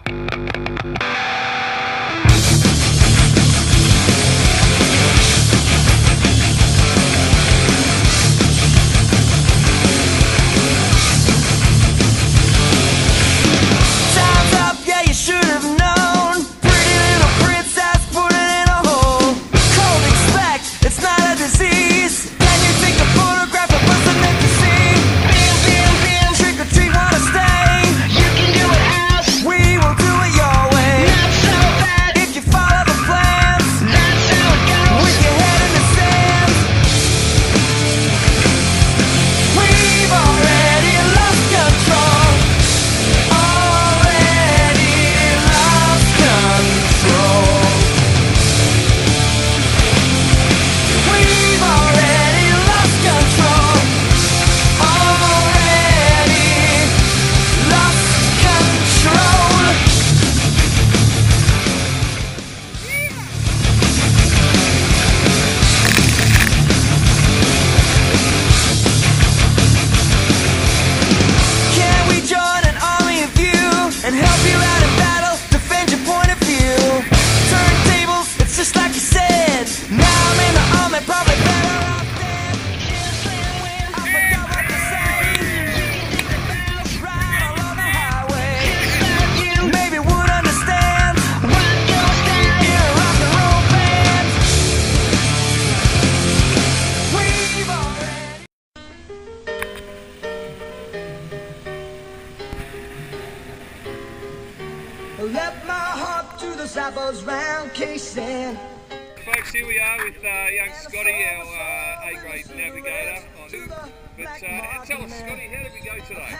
Left my heart to the sappers round casing. Folks, here we are with young Scotty, our A-grade navigator. But tell us, Scotty, how did we go today?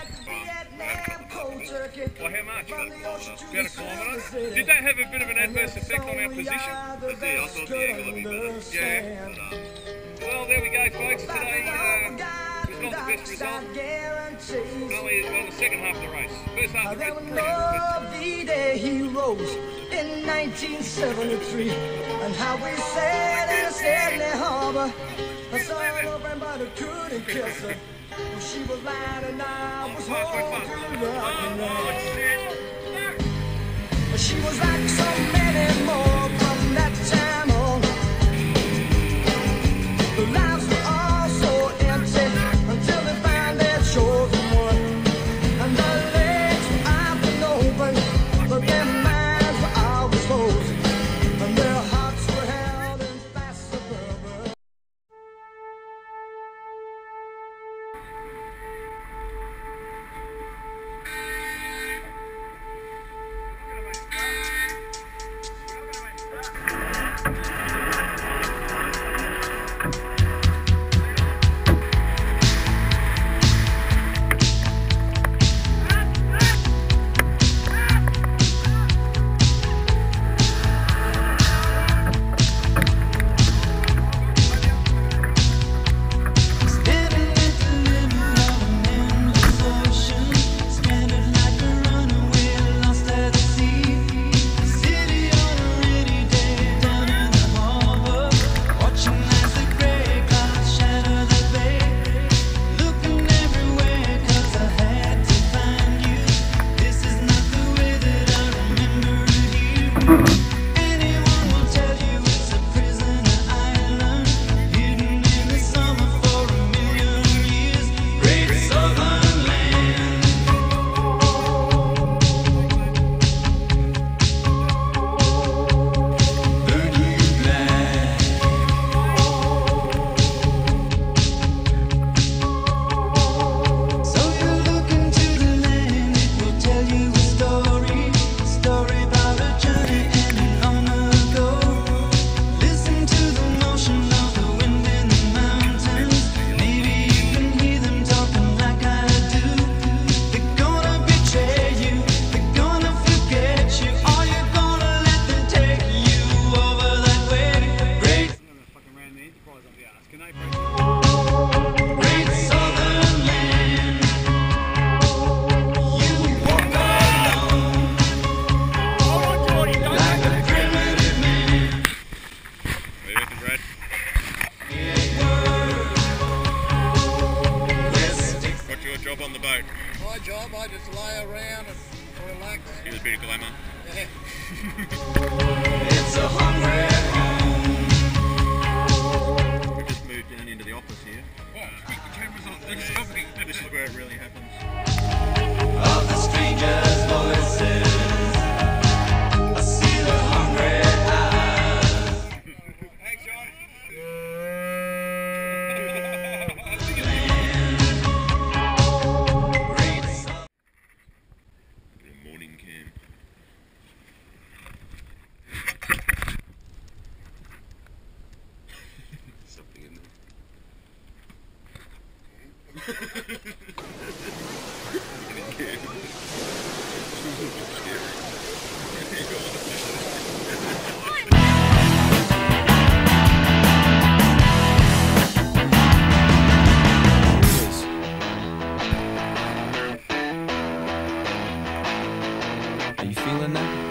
Well, how much? About a kilometre. Did that have a bit of an adverse effect on our position? It did. I thought the angle would be better. Yeah. But, well, there we go, folks. Today was not the best result. Only on the second half of the race. First half of the race, brilliant. Biddy Hu in 1973, and how we sailed in a Sydney harbour. I saw her open, but I couldn't kiss her. Well, she was lying and I was home to rock and roll. She was like so many more from that time on. The lives were all so empty until they found their chosen one. And the legs were up and open, but their minds were always closed, and their hearts were held in fast suburban. What's your job on the boat? My job, I just lay around and Relax. Give us a bit of glamour. It's a hungry home. We've just moved down into the office here. Keep the cameras on. This is where it really happens. Of the strangers' voices, I see the hungry eyes. Thanks, John. Good morning, Cam. Something in there. Are you feeling that?